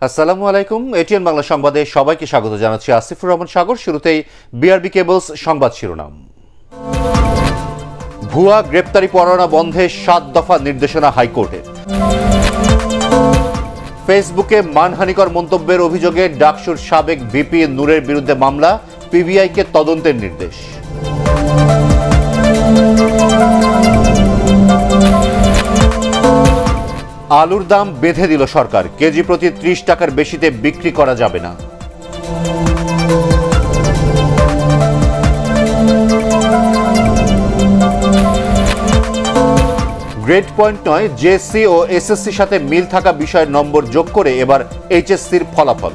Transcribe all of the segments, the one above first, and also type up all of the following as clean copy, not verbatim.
আসসালামু আলাইকুম। এটিএন বাংলা সংবাদে সবাইকে স্বাগত জানাচ্ছি আসিফুর রহমান সাগর। শুরুতেই বিআরবি কেবলস সংবাদ শিরোনাম। ভুয়া গ্রেপ্তারি পরোয়ানা বন্ধে 7 দফা নির্দেশনা হাইকোর্টের। ফেসবুকে মানহানিকর মন্তব্যের অভিযোগে ডাকসুর সাবেক ভিপি নূরের বিরুদ্ধে মামলা, পিবিআইকে তদন্তের নির্দেশ। আলুর দাম বেঁধে দিল সরকার, কেজি প্রতি 30 টাকার বেশিতে বিক্রি করা যাবে না। গ্রেড পয়েন্ট নয়, জেএসসি ও এসএসসির সাথে মিল থাকা বিষয়ের নম্বর যোগ করে এবার এইচএসসির ফলাফল।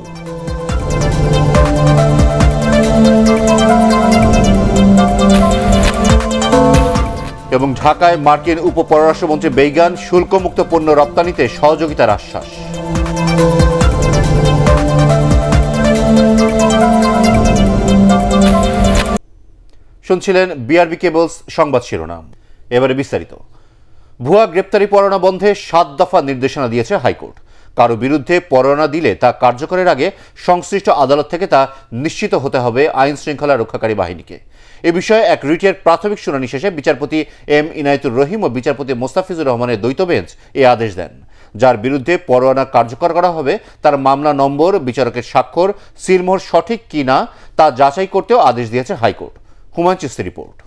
এবং ঢাকায় মার্কিন উপপররাষ্ট্রমন্ত্রী বেইগান শুল্কমুক্ত পণ্য রপ্তানিতে সহযোগিতার আশ্বাস। শুনছিলেন বিআরবি কেবলস সংবাদ শিরোনাম। এবারে বিস্তারিত। ভুয়া গ্রেপ্তারি পরোয়ানা বন্ধে 7 দফা নির্দেশনা দিয়েছে হাইকোর্ট। কারো বিরুদ্ধে পরোয়ানা দিলে তা কার্যকরের আগে সংশ্লিষ্ট আদালত থেকে তা নিশ্চিত হতে হবে আইন শৃঙ্খলা রক্ষাকারী বাহিনীকে। এ বিষয়ে এক রিটের প্রাথমিক শুনানি শেষে বিচারপতি এম ইনায়েতুর রহিম ও বিচারপতি মোস্তাফিজুর রহমানের দ্বৈত বেঞ্চ এ আদেশ দেন। যার বিরুদ্ধে পরোয়ানা কার্যকর করা হবে তার মামলা নম্বর, বিচারকের স্বাক্ষর, সিলমোহর সঠিক কিনা তা যাচাই করতেও আদেশ দিয়েছে হাইকোর্ট। হুমায়ুন চিস্তি রিপোর্ট।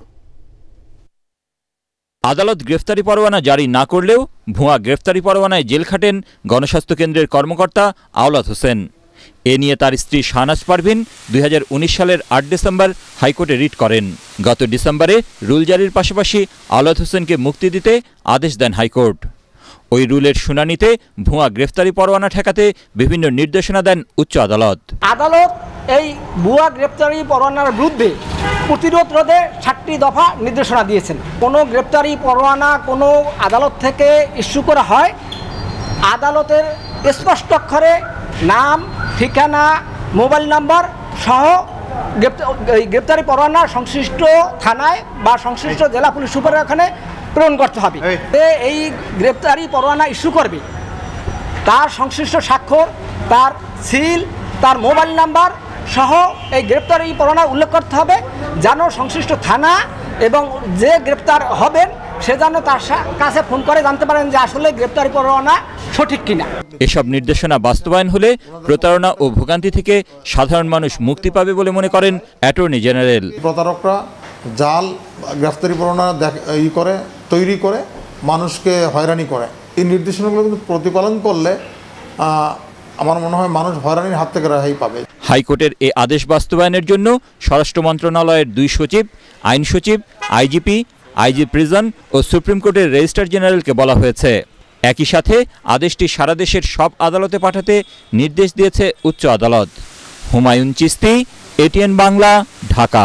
আদালত গ্রেফতারি পরোয়ানা জারি না করলেও ভুয়া গ্রেফতারি পরোয়ানায় জেল খাটেন গণস্বাস্থ্য কেন্দ্রের কর্মকর্তা আওলাদ হোসেন। এ নিয়ে তার স্ত্রী শাহনাজ পারভিন 2019 সালের 8 ডিসেম্বর হাইকোর্টে রিট করেন। গত ডিসেম্বরে রুল জারির পাশাপাশি আওলাদ হোসেনকে মুক্তি দিতে আদেশ দেন হাইকোর্ট। ওই রুলের শুনানিতে ভুয়া গ্রেফতারি পরোয়ানা ঠেকাতে বিভিন্ন নির্দেশনা দেন উচ্চ আদালত। আদালত এই ভুয়া গ্রেপ্তারি পরোয়ানার বিরুদ্ধে প্রতিরোধ রোধে 7টি দফা নির্দেশনা দিয়েছেন। কোনো গ্রেপ্তারি পরোয়ানা কোনো আদালত থেকে ইস্যু করা হয়, আদালতের স্পষ্ট অক্ষরে নাম, ঠিকানা, মোবাইল নাম্বার সহ গ্রেপ্তারি পরোয়ানা সংশ্লিষ্ট থানায় বা সংশ্লিষ্ট জেলা পুলিশ সুপারের ওখানে প্রেরণ করতে হবে। এই গ্রেপ্তারি পরোয়ানা ইস্যু করবে তার সংশ্লিষ্ট স্বাক্ষর, তার সিল, তার মোবাইল নাম্বার সহ এই গ্রেপ্তারি পরোয়ানা উল্লেখ করতে হবে, যেন সংশ্লিষ্ট থানা এবং যে গ্রেপ্তার হবেন সে যেন তার কাছে ফোন করে জানতে পারেন যে আসলে গ্রেপ্তারি পরোয়ানা সঠিক কিনা। এসব নির্দেশনা বাস্তবায়ন হলে প্রতারণা ও ভোগান্তি থেকে সাধারণ মানুষ মুক্তি পাবে বলে মনে করেন অ্যাটর্নি জেনারেল। প্রতারকরা জাল গ্রেফতারি পরোয়ানা তৈরি করে মানুষকে হয়রানি করে। এই নির্দেশনাগুলো কিন্তু প্রতিপালন করলে আমার মনে হয় মানুষ হয়রানির হাত থেকে রেহাই পাবে। হাইকোর্টের এ আদেশ বাস্তবায়নের জন্য স্বরাষ্ট্র মন্ত্রণালয়ের 2 সচিব, আইন সচিব, আইজিপি, আইজি প্রিজন ও সুপ্রিম কোর্টের রেজিস্ট্রার জেনারেলকে বলা হয়েছে। একই সাথে আদেশটি সারা দেশের সব আদালতে পাঠাতে নির্দেশ দিয়েছে উচ্চ আদালত। হুমায়ুন চিস্তি, এটিএন বাংলা, ঢাকা।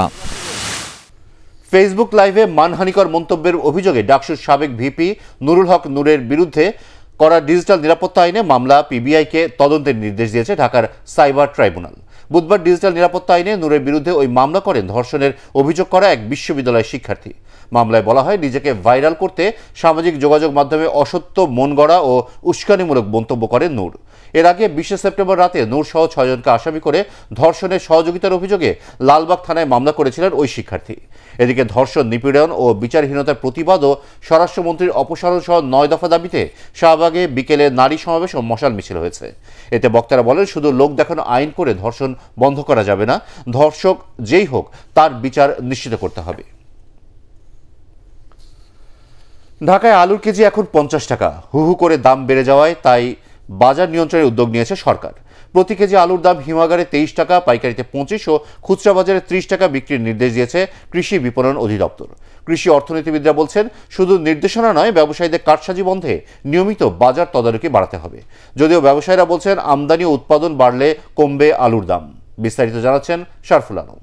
ফেসবুক লাইভে মানহানিকর মন্তব্যের অভিযোগে ডাকসুর সাবেক ভিপি নুরুল হক নূরের বিরুদ্ধে করা ডিজিটাল নিরাপত্তা আইনে মামলা, পিবিআইকে তদন্তের নির্দেশ দিয়েছে ঢাকার সাইবার ট্রাইব্যুনাল। বুধবার ডিজিটাল নিরাপত্তা আইনে নূরের বিরুদ্ধে ওই মামলা করেন ধর্ষণের অভিযোগ করা এক বিশ্ববিদ্যালয়ের শিক্ষার্থী। মামলায় বলা হয়, নিজেকে ভাইরাল করতে সামাজিক যোগাযোগ মাধ্যমে অসত্য, মন গড়া ও উস্কানিমূলক মন্তব্য করেন নূর। এর আগে 20 সেপ্টেম্বর রাতে নূর সহ 6 জনকে আসামি করে ধর্ষণের সহযোগিতার অভিযোগে লালবাগ থানায় মামলা করেছিলেন ওই শিক্ষার্থী। এদিকে ধর্ষণ, নিপীড়ন ও বিচারহীনতার প্রতিবাদ ও স্বরাষ্ট্রমন্ত্রীর অপসারণ সহ 9 দফা দাবিতে শাহবাগে বিকেলে নারী সমাবেশ ও মশাল মিছিল হয়েছে। এতে বক্তারা বলেন, শুধু লোক দেখানো আইন করে ধর্ষণ বন্ধ করা যাবে না, ধর্ষক যেই হোক তার বিচার নিশ্চিত করতে হবে। ঢাকায় আলুর কেজি এখন 50 টাকা। হু হু করে দাম বেড়ে যাওয়ায় তাই বাজার নিয়ন্ত্রণের উদ্যোগ নিয়েছে সরকার। প্রতি কেজি আলুর দাম হিমাগারে 23 টাকা, পাইকারিতে 25 ও খুচরা বাজারে 30 টাকা বিক্রির নির্দেশ দিয়েছে কৃষি বিপণন অধিদপ্তর। কৃষি অর্থনীতিবিদরা বলছেন, শুধু নির্দেশনা নয়, ব্যবসায়ীদের কারসাজি বন্ধে নিয়মিত বাজার তদারকি বাড়াতে হবে। যদিও ব্যবসায়ীরা বলছেন, আমদানি ও উৎপাদন বাড়লে কমবে আলুর দাম। বিস্তারিত জানাচ্ছেন শারফুল আলম।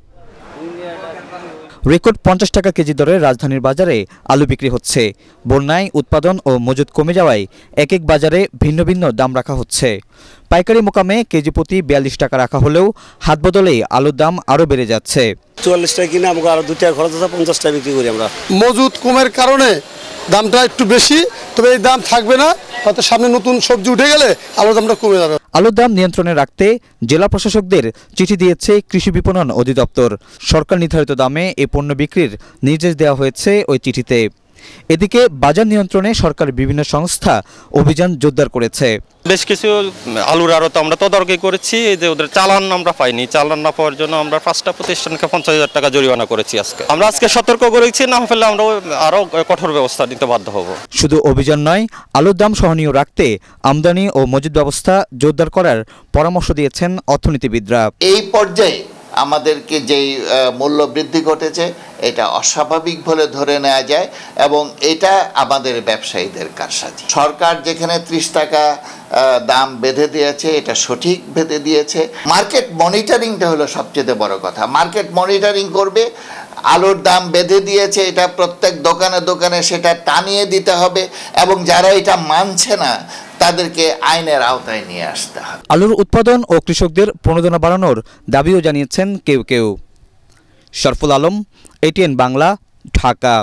রেকর্ড 50 টাকা কেজি দরে রাজধানীর বাজারে আলু বিক্রি হচ্ছে। বন্যায় উৎপাদন ও মজুত কমে যাওয়ায় এক এক বাজারে ভিন্ন ভিন্ন দাম রাখা হচ্ছে। পাইকারি মোকামে কেজি প্রতি 42 টাকা রাখা হলেও হাত বদলে আলুর দাম আরও বেড়ে যাচ্ছে। 44 টাকা কিনে আমাকে আরো 2 টাকা খরচ আছে, 50 টাকা বিক্রি করি আমরা। মজুত কমের কারণে দামটা একটু বেশি, তবে এই দাম থাকবে না, হয়তো সামনে নতুন সবজি উঠে গেলে আলুর দামটা কমে যাবে। আলুর দাম নিয়ন্ত্রণে রাখতে জেলা প্রশাসকদের চিঠি দিয়েছে কৃষি বিপণন অধিদপ্তর। সরকার নির্ধারিত দামে এ পণ্য বিক্রির নির্দেশ দেওয়া হয়েছে ওই চিঠিতে। এদিকে বাজার নিয়ন্ত্রণে সরকার বিভিন্ন সংস্থা অভিযান জোরদার করেছে। বেশ কিছু আলুর আড়ত আমরা তদারকি করেছি, যে ওদের চালান আমরা পাইনি, চালান না পাওয়ার জন্য আমরা 5টা প্রতিষ্ঠানকে 50,000 টাকা জরিমানা করেছি। আমরা আজকে সতর্ক করেছি, না হলে আমরা আরো কঠোর ব্যবস্থা নিতে বাধ্য হব। শুধু অভিযান নয়, আলুর দাম সহনীয় রাখতে আমদানি ও মজুদ ব্যবস্থা জোরদার করার পরামর্শ দিয়েছেন অর্থনীতিবিদরা। এই পর্যায়ে আমাদেরকে যেই মূল্য বৃদ্ধি ঘটেছে এটা অস্বাভাবিক বলে ধরে নেওয়া যায় এবং এটা আমাদের ব্যবসায়ীদের কারসাজি। সরকার যেখানে 30 টাকা দাম বেঁধে দিয়েছে এটা সঠিক বেঁধে দিয়েছে। মার্কেট মনিটরিংটা হলো সবচেয়ে বড় কথা। মার্কেট মনিটরিং করবে, আলুর দাম বেঁধে দিয়েছে এটা প্রত্যেক দোকানে দোকানে সেটা টানিয়ে দিতে হবে এবং যারা এটা মানছে না তাদেরকে আইনের আওতায় নিয়ে আসতে হবে। আলুর উৎপাদন ও কৃষকদের প্রণোদনা বাড়ানোর দাবিও জানিয়েছেন কেউ কেউ। শরফুল আলম, ATN বাংলা, ঢাকা।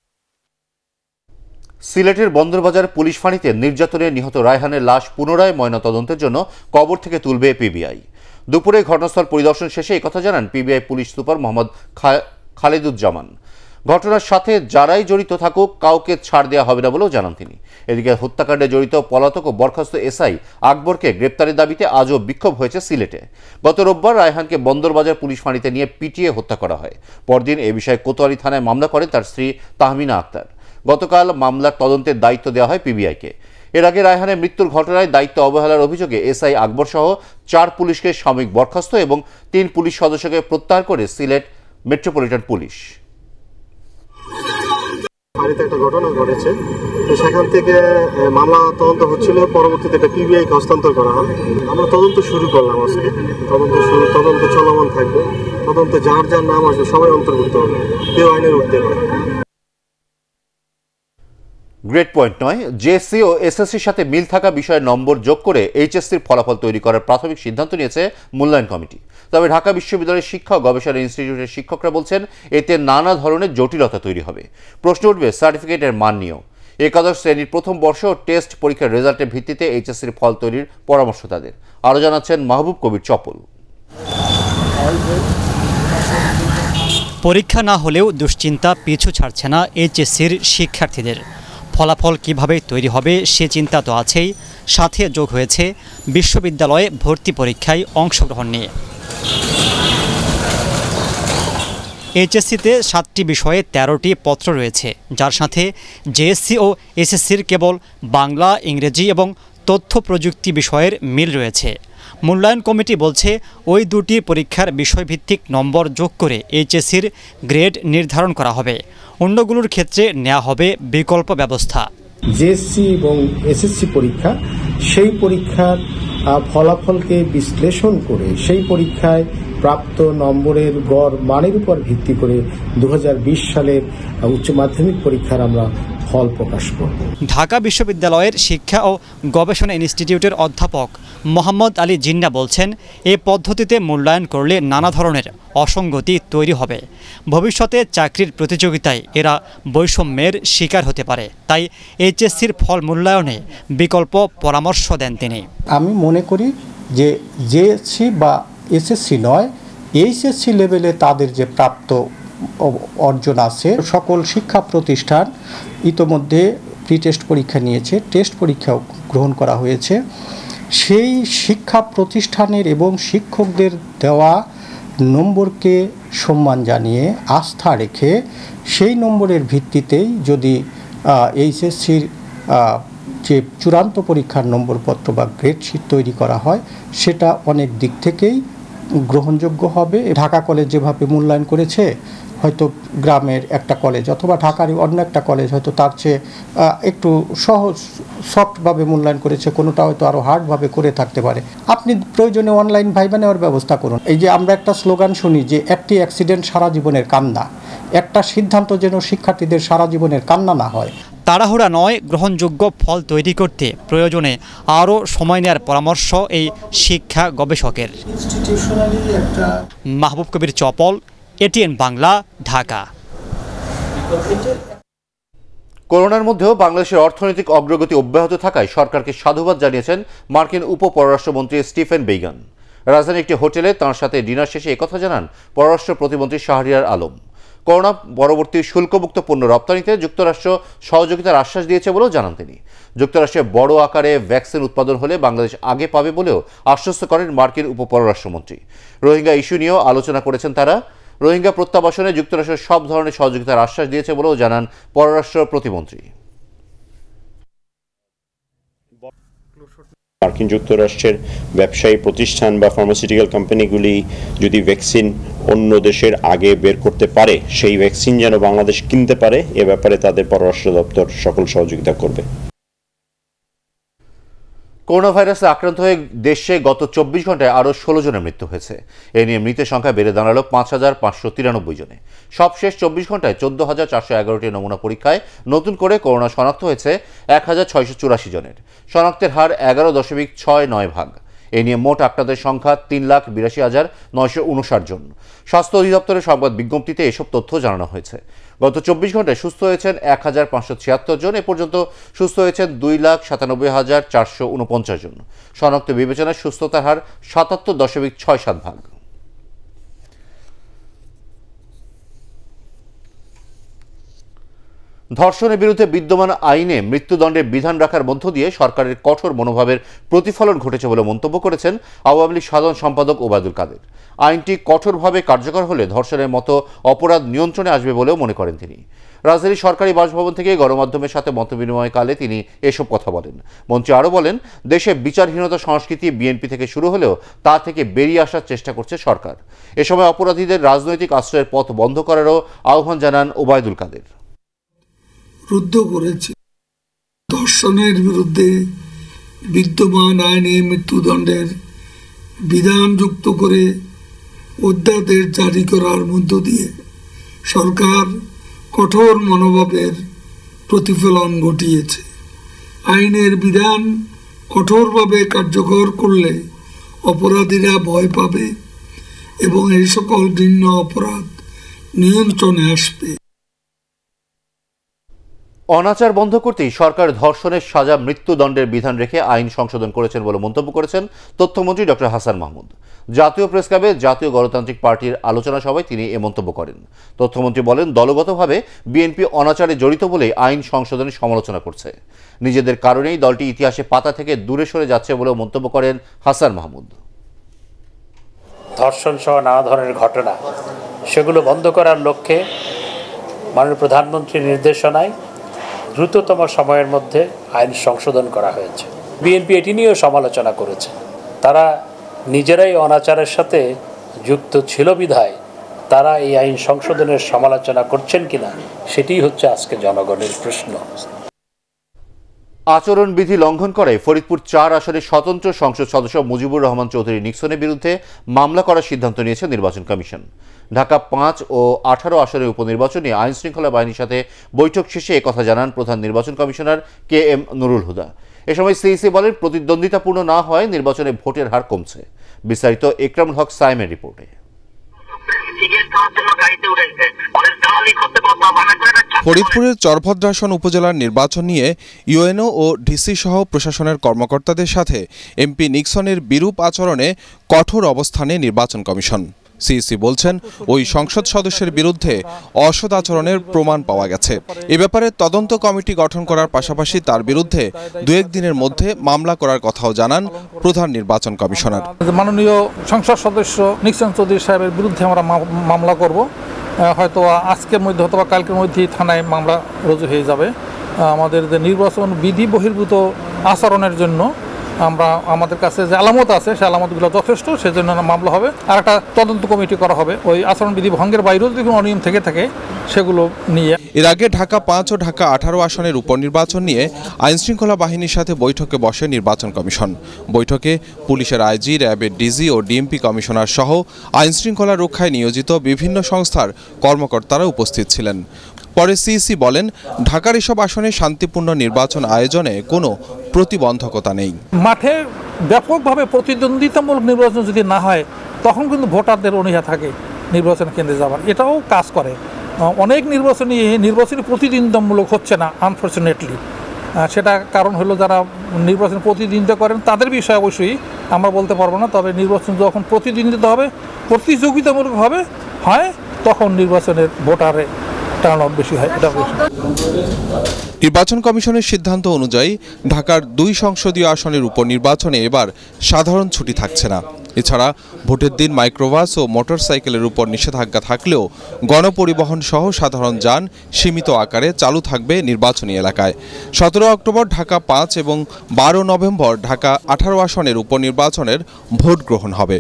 সিলেটের বন্দরবাজার পুলিশ ফাঁড়িতে নির্যাতনে নিহত রায়হানের লাশ পুনরায় ময়নাতদন্তের জন্য কবর থেকে তুলবে পিবিআই। দুপুরে ঘটনাস্থল পরিদর্শন শেষে একথা জানান PBI police super Mohammad Khaliduzzaman. ঘটনার সাথে যারাই জড়িত থাকুক কাউকে ছাড় দেওয়া হবে না বলেও জানান তিনি। এদিকে হত্যাকাণ্ডে জড়িত পলাতক ও বরখাস্ত এসআই আকবরকে গ্রেপ্তারের দাবিতে আজও বিক্ষোভ হয়েছে সিলেটে। গত রোববার রায়হানকে বন্দরবাজার পুলিশ ফাঁড়িতে নিয়ে পিটিয়ে হত্যা করা হয়। পরদিন এ বিষয়ে কোতোয়ালি থানায় মামলা করেন তার স্ত্রী তাহমিনা আক্তার। গতকাল মামলার তদন্তের দায়িত্ব দেওয়া হয় পিবিআইকে। এর আগে রায়হানের মৃত্যুর ঘটনায় দায়িত্ব অবহেলার অভিযোগে এসআই আকবর সহ 4 পুলিশকে সাময়িক বরখাস্ত এবং 3 পুলিশ সদস্যকে প্রত্যাহার করে সিলেট মেট্রোপলিটন পুলিশ। বাড়িতে একটা ঘটনা ঘটেছে, তো সেখান থেকে মামলা তদন্ত হচ্ছিল, পরবর্তীতে এটা পিবিআইকে হস্তান্তর করা হয়। আমরা তদন্ত শুরু করলাম আজকে, তদন্ত চলমান থাকবে। তদন্তে যার যার নাম আসবে সবাই অন্তর্ভুক্ত হবে, কেউ আইনের ঊর্ধ্বে নয়। গ্রেড পয়েন্ট নয়, জেএসসি ও এসএসসির সাথে মিল থাকা বিষয়ে নম্বর যোগ করে এইচএসসির ফলাফল তৈরি করার প্রাথমিক সিদ্ধান্ত নিয়েছে মূল্যায়ন কমিটি। তবে ঢাকা বিশ্ববিদ্যালয়ের শিক্ষা ও গবেষণা ইনস্টিটিউটের শিক্ষকরা বলছেন এতে নানা ধরনের জটিলতা তৈরি হবে। প্রশ্ন উঠবে সার্টিফিকেটের মান নিয়েও। একাদশ শ্রেণীর প্রথম বর্ষ টেস্ট পরীক্ষার রেজাল্টের ভিত্তিতে এইচএসসির ফল তৈরির পরামর্শ তাদের। আরও জানাচ্ছেন মাহবুব কবির চপল। পরীক্ষা না হলেও দুশ্চিন্তা পিছু ছাড়ছে না এইচএসসির শিক্ষার্থীদের। ফলাফল কিভাবে তৈরি হবে সে চিন্তা তো আছেই, সাথে যোগ হয়েছে বিশ্ববিদ্যালয়ে ভর্তি পরীক্ষায় অংশগ্রহণ নিয়ে। এইচএসসিতে 7টি বিষয়ে 13টি পত্র রয়েছে, যার সাথে জেএসসি ও এসএসসির কেবল বাংলা, ইংরেজি এবং তথ্য প্রযুক্তি বিষয়ের মিল রয়েছে। মূল্যায়ন কমিটি বলছে ওই দুটি পরীক্ষার বিষয়ভিত্তিক নম্বর যোগ করে এইচএসসির গ্রেড নির্ধারণ করা হবে। অন্যগুলোর ক্ষেত্রে নেওয়া হবে বিকল্প ব্যবস্থা। জেএসসি এবং এসএসসি পরীক্ষা, সেই পরীক্ষার ফলাফলকে বিশ্লেষণ করে সেই পরীক্ষায় প্রাপ্ত নম্বরের গড় মানের উপর ভিত্তি করে 2020 সালের উচ্চ মাধ্যমিক পরীক্ষার আমরা ফল প্রকাশ করব। ঢাকা বিশ্ববিদ্যালয়ের শিক্ষা ও গবেষণা ইনস্টিটিউটের অধ্যাপক মোহাম্মদ আলী জিন্না বলছেন, এই পদ্ধতিতে মূল্যায়ন করলে নানা ধরনের অসঙ্গতি তৈরি হবে। ভবিষ্যতে চাকরির প্রতিযোগিতায় এরা বৈষম্যের শিকার হতে পারে। তাই এইচএসসির ফল মূল্যায়নে বিকল্প পরামর্শ দেন তিনি। আমি মনে করি যে জেএসসি বা এসএসসি নয়, এইচএসসি লেভেলে তাদের যে প্রাপ্ত অর্জন আছে, সকল শিক্ষা প্রতিষ্ঠান ইতোমধ্যে প্রি টেস্ট পরীক্ষা নিয়েছে, টেস্ট পরীক্ষাও গ্রহণ করা হয়েছে। সেই শিক্ষা প্রতিষ্ঠানের এবং শিক্ষকদের দেওয়া নম্বরকে সম্মান জানিয়ে আস্থা রেখে সেই নম্বরের ভিত্তিতেই যদি এইচএসসির যে চূড়ান্ত পরীক্ষার নম্বরপত্র বা গ্রেডশিট তৈরি করা হয়, সেটা অনেক দিক থেকেই গ্রহণযোগ্য হবে। ঢাকা কলেজ যেভাবে মূল্যায়ন করেছে, হয়তো গ্রামের একটা কলেজ অথবা ঢাকারই অন্য একটা কলেজ হয়তো তার চেয়ে একটু সহজ সফটভাবে মূল্যায়ন করেছে, কোনোটা হয়তো আরও হার্ডভাবে করে থাকতে পারে। আপনি প্রয়োজনে অনলাইন ভাইবা নেওয়ার ব্যবস্থা করুন। এই যে আমরা একটা স্লোগান শুনি যে একটি অ্যাক্সিডেন্ট সারা জীবনের কান্না, একটা সিদ্ধান্ত যেন শিক্ষার্থীদের সারা জীবনের কান্না না হয়। তাড়াহুড়া নয়, গ্রহণযোগ্য ফল তৈরি করতে প্রয়োজনে আরও সময় নেওয়ার পরামর্শ এই শিক্ষা গবেষকের। মাহবুব কবির চপল, ATN বাংলা, ঢাকা। করোনার মধ্যেও বাংলাদেশের অর্থনৈতিক অগ্রগতি অব্যাহত থাকায় সরকারকে সাধুবাদ জানিয়েছেন মার্কিন উপপররাষ্ট্রমন্ত্রী স্টিফেন বেইগান। রাজধানীর একটি হোটেলে তাঁর সাথে ডিনার শেষে একথা জানান পররাষ্ট্র প্রতিমন্ত্রী শাহরিয়ার আলম। করোনা পরবর্তী শুল্কমুক্ত পণ্য রপ্তানিতে যুক্তরাষ্ট্র সহযোগিতার আশ্বাস দিয়েছে বলেও জানান তিনি। যুক্তরাষ্ট্রে বড় আকারে ভ্যাকসিন উৎপাদন হলে বাংলাদেশ আগে পাবে বলেও আশ্বস্ত করেন মার্কিন উপপররাষ্ট্রমন্ত্রী। রোহিঙ্গা ইস্যু নিয়েও আলোচনা করেছেন তারা। রোহিঙ্গা প্রত্যাবাসনে যুক্তরাষ্ট্র সব ধরনের সহযোগিতার আশ্বাস দিয়েছে বলেও জানান পররাষ্ট্র প্রতিমন্ত্রী। মার্কিন যুক্তরাষ্ট্রের ব্যবসায়ী প্রতিষ্ঠান বা ফার্মাসিউটিক্যাল কোম্পানিগুলি যদি ভ্যাকসিন অন্য দেশের আগে বের করতে পারে, সেই ভ্যাকসিন যেন বাংলাদেশ কিনতে পারে, এ ব্যাপারে তাদের পররাষ্ট্র দপ্তর সকল সহযোগিতা করবে। করোনা ভাইরাসে আক্রান্ত হয়ে দেশে গত 24 ঘন্টায় আরও 16 জনের মৃত্যু হয়েছে। এ নিয়ে মৃতের সংখ্যা বেড়ে দাঁড়ালো 5,593 জনে। সবশেষ 24 ঘন্টায় 14,411টি নমুনা পরীক্ষায় নতুন করে করোনা শনাক্ত হয়েছে 1,684 জনের। শনাক্তের হার 11.69%। এ নিয়ে মোট আক্রান্তের সংখ্যা 3,82,959 জন। স্বাস্থ্য অধিদপ্তরের সংবাদ বিজ্ঞপ্তিতে এসব তথ্য জানানো হয়েছে। গত 24 ঘন্টায় সুস্থ হয়েছেন 1,576 জন। এ পর্যন্ত সুস্থ হয়েছেন 2,97,449 জন। শনাক্ত বিবেচনায় সুস্থতার হার 77.67%। ধর্ষণের বিরুদ্ধে বিদ্যমান আইনে মৃত্যুদণ্ডের বিধান রাখার মধ্য দিয়ে সরকারের কঠোর মনোভাবের প্রতিফলন ঘটেছে বলে মন্তব্য করেছেন আওয়ামী লীগ সাধারণ সম্পাদক ওবায়দুল কাদের। আইনটি কঠোরভাবে কার্যকর হলে ধর্ষণের মতো অপরাধ নিয়ন্ত্রণে আসবে বলেও মনে করেন তিনি। রাজধানীর সরকারি বাসভবন থেকে গণমাধ্যমের সাথে মতবিনিময়কালে তিনি এসব কথা বলেন। মন্ত্রী আরও বলেন, দেশে বিচারহীনতা সংস্কৃতি বিএনপি থেকে শুরু হলেও তা থেকে বেরিয়ে আসার চেষ্টা করছে সরকার। এ সময় অপরাধীদের রাজনৈতিক আশ্রয়ের পথ বন্ধ করারও আহ্বান জানান ওবায়দুল কাদের। রুদ্ধ করেছে ধর্ষণের বিরুদ্ধে বিদ্যমান আইনে মৃত্যুদণ্ডের বিধান যুক্ত করে অধ্যাদেশ জারি করার মধ্য দিয়ে সরকার কঠোর মনোভাবের প্রতিফলন ঘটিয়েছে। আইনের বিধান কঠোরভাবে কার্যকর করলে অপরাধীরা ভয় পাবে এবং এই সকল ঘৃণ্য অপরাধ নিয়ন্ত্রণে আসবে। অনাচার বন্ধ করতেই সরকার ধর্ষণের সাজা মৃত্যুদণ্ডের বিধান রেখে আইন সংশোধন করেছেন বলে মন্তব্য করেছেন তথ্যমন্ত্রী ডক্টর হাসান মাহমুদ। জাতীয় প্রেস ক্লাবে জাতীয় গণতান্ত্রিক পার্টির আলোচনা সভায় তিনি এ মন্তব্য করেন। তথ্যমন্ত্রী বলেন, দলগতভাবে বিএনপি অনাচারে জড়িত বলে আইন সংশোধনের সমালোচনা করছে। নিজেদের কারণেই দলটি ইতিহাসে পাতা থেকে দূরে সরে যাচ্ছে বলেও মন্তব্য করেন হাসান মাহমুদ। ধর্ষণ সহ নানা ধরনের ঘটনা সেগুলো বন্ধ করার লক্ষ্যে মাননীয় প্রধানমন্ত্রীর নির্দেশনায় দ্রুততম সময়ের মধ্যে আইন সংশোধন করা হয়েছে। বিএনপি এটি নিয়েও সমালোচনা করেছে। তারা নিজেরাই অনাচারের সাথে যুক্ত ছিল বিধায় তারা এই আইন সংশোধনের সমালোচনা করছেন কিনা সেটিই হচ্ছে আজকে জনগণের প্রশ্ন। আচরণবিধি লঙ্ঘন করে ফরিদপুর 4 আসনের স্বতন্ত্র সংসদ সদস্য মুজিবুর রহমান চৌধুরী নিক্সনের বিরুদ্ধে মামলা করার সিদ্ধান্ত নিয়েছে নির্বাচন কমিশন। ঢাকা 5 ও 18 আসনের উপনির্বাচনে আইন শৃঙ্খলা বাহিনীর সাথে বৈঠক শেষে একথা জানান প্রধান নির্বাচন কমিশনার KM নুরুল হুদা। এ সময় সিইসি বলেন, প্রতিদ্বন্দ্বিতাপূর্ণ না হয় নির্বাচনে ভোটের হার কমছে। বিস্তারিত ইকরামুল হক সাইমের রিপোর্টে। ফরিদপুরের চরভদ্রাসন উপজেলার নির্বাচন নিয়ে ইউএনও ও ডিসি সহ প্রশাসনের কর্মকর্তাদের সাথে এমপি নিক্সনের বিরূপ আচরণে কঠোর অবস্থানে নির্বাচন কমিশন। সিইসি বলছেন, ওই সংসদ সদস্যের বিরুদ্ধে অসৎ আচরণের প্রমাণ পাওয়া গেছে। এ ব্যাপারে তদন্ত কমিটি গঠন করার পাশাপাশি তার বিরুদ্ধে 2-1 দিনের মধ্যে মামলা করার কথাও জানান প্রধান নির্বাচন কমিশনার। মাননীয় সংসদ সদস্য নিক্সন চৌধুরী সাহেবের বিরুদ্ধে আমরা মামলা করব। হয়তো আজকের মধ্যে অথবা কালকের মধ্যেই থানায় মামলা রুজু হয়ে যাবে। আমাদের যে নির্বাচন বিধি বহির্ভূত আচরণের জন্য আমাদের কাছে যে আলামত আছে সেই আলামতগুলো যথেষ্ট, সেজন্য মামলা হবে। আর একটা তদন্ত কমিটি করা হবে ওই আচরণবিধি ভঙ্গের বাইরেও যদি কোনো অনিয়ম থেকে থাকে সেগুলো নিয়ে। এর আগে ঢাকা 5 ও ঢাকা 18 আসনের উপনির্বাচন নিয়ে আইনশৃঙ্খলা বাহিনীর সাথে বৈঠকে বসে নির্বাচন কমিশন। বৈঠকে পুলিশের আইজি, র্যাবের ডিজি ও ডিএমপি কমিশনার সহ আইনশৃঙ্খলা রক্ষায় নিয়োজিত বিভিন্ন সংস্থার কর্মকর্তারা উপস্থিত ছিলেন। পরে সিইসি বলেন, ঢাকার এসব আসনে শান্তিপূর্ণ নির্বাচন আয়োজনে কোনো প্রতিবন্ধকতা নেই। মাঠে ব্যাপকভাবে প্রতিদ্বন্দ্বিতামূলক নির্বাচন যদি না হয় তখন কিন্তু ভোটারদের অনীহা থাকে নির্বাচন কেন্দ্রে যাবার, এটাও কাজ করে অনেক নির্বাচনী প্রতিদ্বন্দ্বিতামূলক হচ্ছে না আনফর্চুনেটলি। সেটা কারণ হলো যারা নির্বাচন প্রতিদ্বন্দ্বিতা করেন তাদের বিষয়ে অবশ্যই আমরা বলতে পারবো না, তবে নির্বাচন যখন প্রতিদ্বন্দ্বিতা হবে, প্রতিযোগিতামূলক হয় তখন নির্বাচনের ভোটারে টার্ন আউট বেশি হয়। এটা নির্বাচন কমিশনের সিদ্ধান্ত অনুযায়ী ঢাকার 2 সংসদীয় আসনের উপনির্বাচনে এবার সাধারণ ছুটি থাকছে না। এছাড়া ভোটের দিন মাইক্রোবাস ও মোটরসাইকেলের উপর নিষেধাজ্ঞা থাকলেও গণপরিবহন সহ সাধারণ যান সীমিত আকারে চালু থাকবে নির্বাচনী এলাকায়। 17 অক্টোবর ঢাকা 5 এবং 12 নভেম্বর ঢাকা 18 আসনের উপনির্বাচনের ভোট গ্রহণ হবে।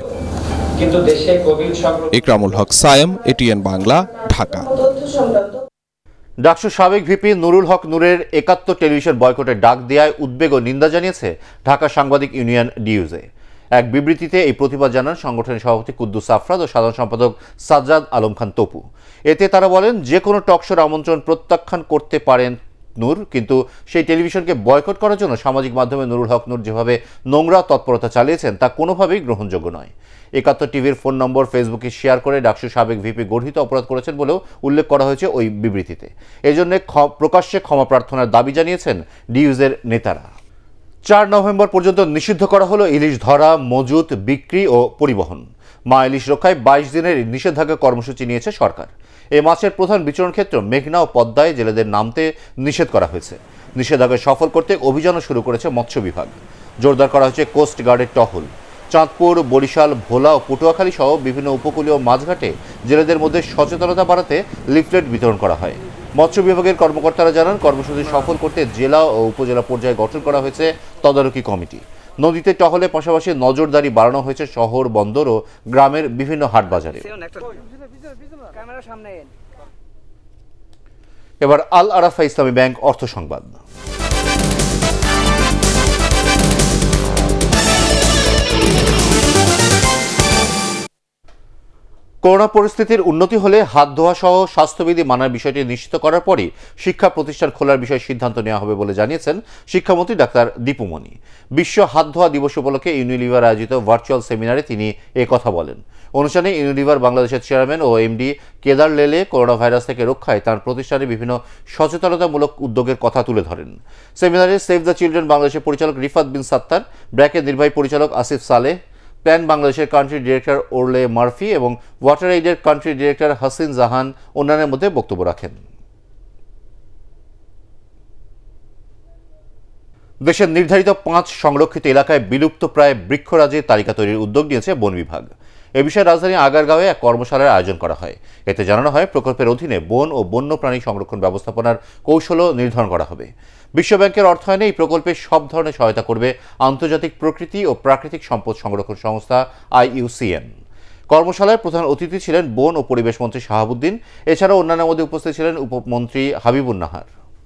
ইকরামুল হক সায়েম, এটিএন বাংলা, ঢাকা। ডাকসুর সাবেক ভিপি নুরুল হক নূরের 71 টেলিভিশন বয়কটের ডাক দেওয়ায় উদ্বেগ ও নিন্দা জানিয়েছে ঢাকা সাংবাদিক ইউনিয়ন ডিইউজে। এক বিবৃতিতে এই প্রতিবাদ জানান সংগঠনের সভাপতি কুদ্দুস আফরাদ ও সাধারণ সম্পাদক সাজ্জাদ আলম খান তপু। এতে তারা বলেন, যে কোনো টকশোর আমন্ত্রণ প্রত্যাখ্যান করতে পারেন নূর, কিন্তু সেই টেলিভিশনকে বয়কট করার জন্য সামাজিক মাধ্যমে নুরুল হক নূর যেভাবে নোংরা তৎপরতা চালিয়েছেন তা কোনোভাবেই গ্রহণযোগ্য নয়। 71 টিভির ফোন নম্বর ফেসবুকে শেয়ার করে ডাকসুর সাবেক ভিপি গর্হিত অপরাধ করেছেন বলেও উল্লেখ করা হয়েছে ওই বিবৃতিতে। এজন্য প্রকাশ্যে ক্ষমা প্রার্থনার দাবি জানিয়েছেন ডিইউজের নেতারা। 4 নভেম্বর পর্যন্ত নিষিদ্ধ করা হলো ইলিশ ধরা, মজুত, বিক্রি ও পরিবহন। মা ইলিশ রক্ষায় 22 দিনের নিষেধাজ্ঞা কর্মসূচি নিয়েছে সরকার। এই মাছের প্রধান বিচরণ ক্ষেত্র মেঘনা ও পদ্মায় জেলেদের নামতে নিষেধ করা হয়েছে। নিষেধাজ্ঞা সফল করতে অভিযানও শুরু করেছে মৎস্য বিভাগ। জোরদার করা হয়েছে কোস্ট গার্ডের টহল। চাঁদপুর, বরিশাল, ভোলা ও পটুয়াখালী সহ বিভিন্ন উপকূলীয় মাছঘাটে জেলেদের মধ্যে সচেতনতা বাড়াতে লিফলেট বিতরণ করা হয়। মৎস্য বিভাগের কর্মকর্তারা জানান, কর্মসূচি সফল করতে জেলা ও উপজেলা পর্যায়ে গঠন করা হয়েছে তদারকি কমিটি। নদীতে টহলের পাশাপাশি নজরদারি বাড়ানো হয়েছে শহর, বন্দর ও গ্রামের বিভিন্ন হাট বাজারে। এবার আল আরাফা ইসলামী ব্যাংক অর্থ সংবাদ। করোনা পরিস্থিতির উন্নতি হলে হাত ধোয়া সহ স্বাস্থ্যবিধি মানার বিষয়টি নিশ্চিত করার পরই শিক্ষা প্রতিষ্ঠান খোলার বিষয়ে সিদ্ধান্ত নেওয়া হবে বলে জানিয়েছেন শিক্ষামন্ত্রী ডাক্তার দীপু মনি। বিশ্ব হাত ধোয়া দিবস উপলক্ষে ইউনিলিভার আয়োজিত ভার্চুয়াল সেমিনারে তিনি কথা বলেন। অনুষ্ঠানে ইউনিলিভার বাংলাদেশের চেয়ারম্যান ও MD Kedar Lele corona virus থেকে রক্ষায় তার প্রতিষ্ঠানে বিভিন্ন সচেতনতামূলক উদ্যোগের কথা তুলে ধরেন। সেমিনারে সেভ দ্য চিলড্রেন বাংলাদেশের পরিচালক রিফাত বিন সাত্তার, ব্র্যাকের নির্বাহী পরিচালক আসিফ সালেহ, প্ল্যান বাংলাদেশের কান্ট্রি ডিরেক্টর ওরলে মার্ফি এবং ওয়াটার এইডের কান্ট্রি ডিরেক্টর হাসিন জাহান অন্যান্যের মধ্যে বক্তব্য রাখেন। দেশের নির্ধারিত 5 সংরক্ষিত এলাকায় বিলুপ্ত প্রায় বৃক্ষরাজির তালিকা তৈরির উদ্যোগ নিয়েছে বন বিভাগ। এ বিষয়ে রাজধানী আগারগাঁওয়ে এক কর্মশালার আয়োজন করা হয়। এতে জানানো হয়, প্রকল্পের অধীনে বন ও বন্যপ্রাণী সংরক্ষণ ব্যবস্থাপনার কৌশলও নির্ধারণ করা হবে। বিশ্বব্যাংকের অর্থায়নে এই প্রকল্পে সব ধরনের সহায়তা করবে আন্তর্জাতিক প্রকৃতি ও প্রাকৃতিক সম্পদ সংরক্ষণ সংস্থা IUCN। কর্মশালায় প্রধান অতিথি ছিলেন বন ও পরিবেশ মন্ত্রী শাহাবুদ্দিন। এছাড়াও অন্যান্যের মধ্যে উপস্থিত ছিলেন উপমন্ত্রী হাবিবুন নাহার।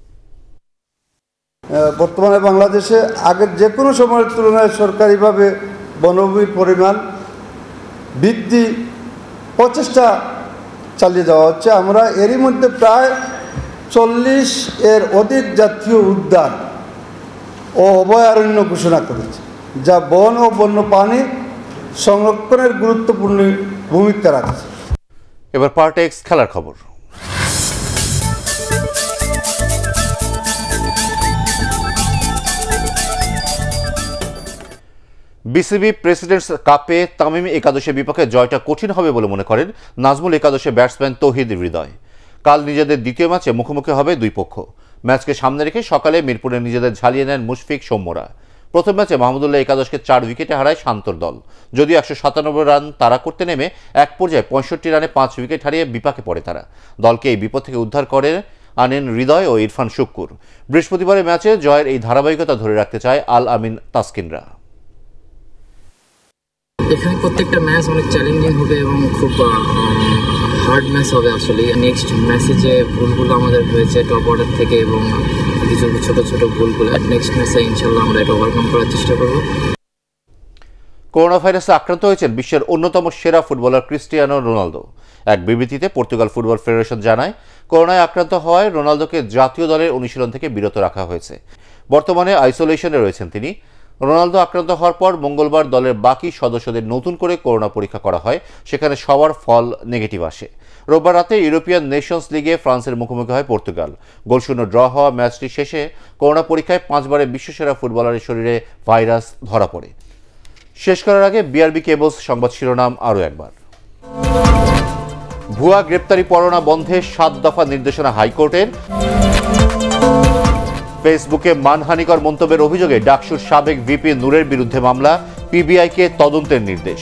বর্তমানে বাংলাদেশে আগের যে কোনো সময়ের তুলনায় সরকারিভাবে বনভূমির পরিমাণ বৃদ্ধি প্রচেষ্টা চালিয়ে যাওয়া হচ্ছে। আমরা এরই মধ্যে প্রায় 40 এর অধিক জাতীয় উদ্যান ও অভয়ারণ্য ঘোষণা করেছে, যা বন ও বন্যপ্রাণী সংরক্ষণের গুরুত্বপূর্ণ ভূমিকা রাখছে। এবার পার্টেক্স খেলার খবর। বিসিবি প্রেসিডেন্টস কাপে তামিম একাদশের বিপক্ষে জয়টা কঠিন হবে বলে মনে করেন নাজমুল একাদশের ব্যাটসম্যান তৌহিদ হৃদয়। কাল নিজেদের দ্বিতীয় ম্যাচে মুখোমুখি হবে দুই পক্ষ। ম্যাচকে সামনে রেখে সকালে মিরপুরে নিজেদের ঝালিয়ে নেন মুশফিক, সৌম্যরা। প্রথম ম্যাচে মাহমুদুল্লাহ একাদশকে 4 উইকেটে হারায় শান্তর দল। যদিও 197 রান তাড়া করতে নেমে এক পর্যায়ে 65 রানে 5 উইকেট হারিয়ে বিপাকে পড়ে তারা। দলকে এই বিপদ থেকে উদ্ধার করে আনেন হৃদয় ও ইরফান শুক্কুর। বৃহস্পতিবারের ম্যাচে জয়ের এই ধারাবাহিকতা ধরে রাখতে চায় আল আমিন তাসকিনরা। এখানে প্রত্যেকটা ম্যাচ অনেক চ্যালেঞ্জিং হবে এবং খুব হার্ড ম্যাচ হবে আসলে। নেক্সট ম্যাচে যে ভুলগুলো আমাদের হয়েছে টপ অর্ডার থেকে এবং কিছু ছোট ছোট ভুলগুলো, নেক্সট ম্যাচে ইনশাল্লাহ আমরা এটা ওভারকাম করার চেষ্টা করব। করোনা ভাইরাসে আক্রান্ত হয়েছেন বিশ্বের অন্যতম সেরা ফুটবলার ক্রিস্টিয়ানো রোনালদো। এক বিবৃতিতে পর্তুগাল ফুটবল ফেডারেশন জানায়, করোনায় আক্রান্ত হওয়ায় রোনালদোকে জাতীয় দলের অনুশীলন থেকে বিরত রাখা হয়েছে। বর্তমানে আইসোলেশনে রয়েছেন তিনি। রোনালদো আক্রান্ত হওয়ার পর মঙ্গলবার দলের বাকি সদস্যদের নতুন করে করোনা পরীক্ষা করা হয়, সেখানে সবার ফল নেগেটিভ আসে। রোববার রাতে ইউরোপিয়ান নেশনস লিগে ফ্রান্সের মুখোমুখি হয় পর্তুগাল। গোলশূন্য ড্র হওয়া ম্যাচটি শেষে করোনা পরীক্ষায় 5 বারের বিশ্বসেরা ফুটবলারের শরীরে ভাইরাস ধরা পড়ে। শেষ করার আগে বিআরবি কেবলস সংবাদ শিরোনাম আরও একবার। ভুয়া গ্রেপ্তারি পরোয়ানা বন্ধে 7 দফা নির্দেশনা হাইকোর্টের। ফেসবুকে মানহানিকর মন্তব্যের অভিযোগে ডাকসুর সাবেক ভিপি নূরের বিরুদ্ধে মামলা, পিবিআইকে তদন্তের নির্দেশ।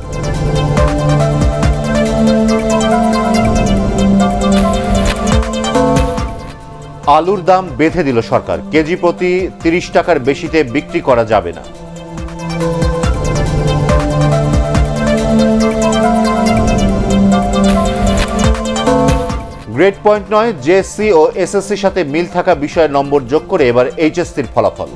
আলুর দাম বেঁধে দিল সরকার, কেজি প্রতি 30 টাকার বেশিতে বিক্রি করা যাবে না। গ্রেড পয়েন্ট নয়, জেএসসি ও এসএসসির সাথে মিল থাকা বিষয়ে নম্বর যোগ করে এবার এইচএসসির ফলাফল।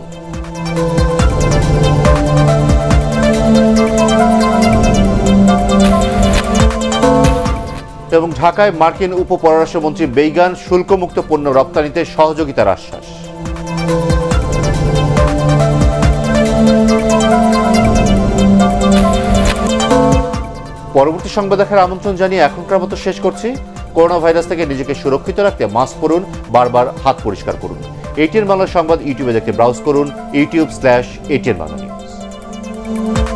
এবং ঢাকায় মার্কিন উপপররাষ্ট্রমন্ত্রী বেইগান শুল্কমুক্ত পণ্য রপ্তানিতে সহযোগিতার আশ্বাস। পরবর্তী সংবাদ দেখার আমন্ত্রণ জানিয়ে এখনকার মতো শেষ করছি। করোনা ভাইরাস থেকে নিজেকে সুরক্ষিত রাখতে মাস্ক পরুন, বারবার হাত পরিষ্কার করুন। এটিএন বাংলা সংবাদ ইউটিউবে দেখতে ব্রাউজ করুন youtube/ATN Bangla News।